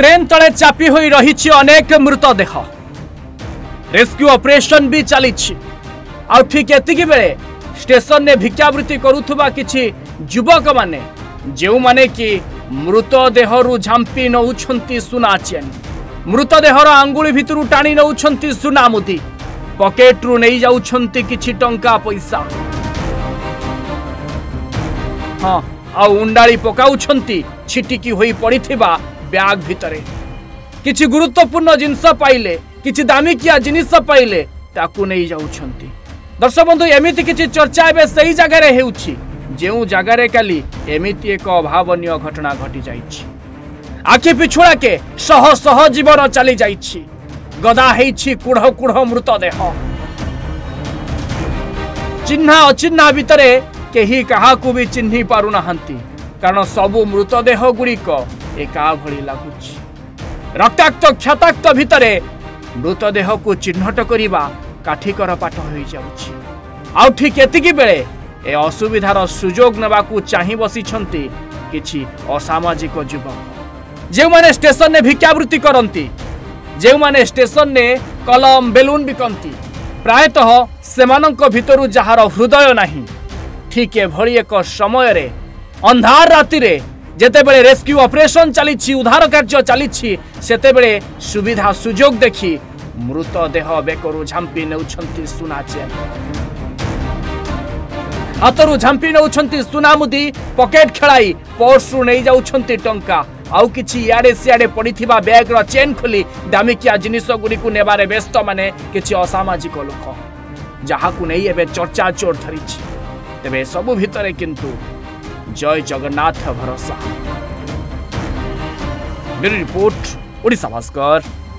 Train तले चापी होई रही अनेक मृतदेह रेस्क्यू ऑपरेशन भी चली ठीक एतिकी बेले स्टेशन ने भिक्षावृत्ति करुथुबा किछि युवक माने जेउ माने कि मृतदेहरु झांपी नउछंती सुना चेन मृतदेहर आंगुली भितरु टाणी नउछंती सुना मुदी पॉकेट्रु नहीं जाउछंती किछि टंका पैसा हाँ आ उंडाली पकाउछंती छिटिकी होई पड़िथिबा बैग भितरे किछि गुरुत्वपूर्ण जिनस पाइले किछि दामिकिया जिनिस पाइले ताकू नहीं जाउछंती। दर्शक बंधु एमिति किछि चर्चा एबे सही जगह रे हेउछि जेउ जगह रे काली एमिति एक अभावनीय घटना घटी जाइछि आखि पिछुड़ा के शह शह जीवन चली जाइछि गदा हेछि कुढ़ कुढ़ मृतदेह चिन्हा अचिन्हा भितरे केही काहाकू भी चिन्हि पारु नाहंती कारण सबु मृतदेह गुड़िक एका भली लागुछि रक्ताक्त क्षताक्त भितरे मृतदेह को चिन्हट करिबा काठिकर पाठ हो जाउछि आउ ठीक एतिकी बेले ए असुविधार सुजोग नेबाकू चाहि बसिछंती किछि असामाजिक युवक जे माने स्टेशन ने भिक्षावृत्ति करंती जे माने स्टेशन ने कलम बेलून बिकंती प्रायतः सेमानंक भितरु जहार हृदय नाही ठीक एभली एक समय रे अंधार राति रे जेतेबेले रेस्क्यू ऑपरेशन चली उद्धार कार्य चली सेतेबेले सुविधा सुजोग देखि मृतदेह बेकरु झांपी नेउछंती सुना चेन हाथरू झांपी नेउछंती सुना मुदी पॉकेट खेलाई पर्सरु नहीं जाउछंती टंका आउ किछि इयाडे सियाडे पड़िथिबा बैग रो चेन खोली दामिकिया जिनिस गुडी को नेबारे व्यस्त माने किछि असामाजिक लोक जहाकू नहीं एबे चर्चा चोर धरिछि तेबे सबु भितरे किंतु जय जगन्नाथ भरोसा। Bureau report Odisha Bhaskar.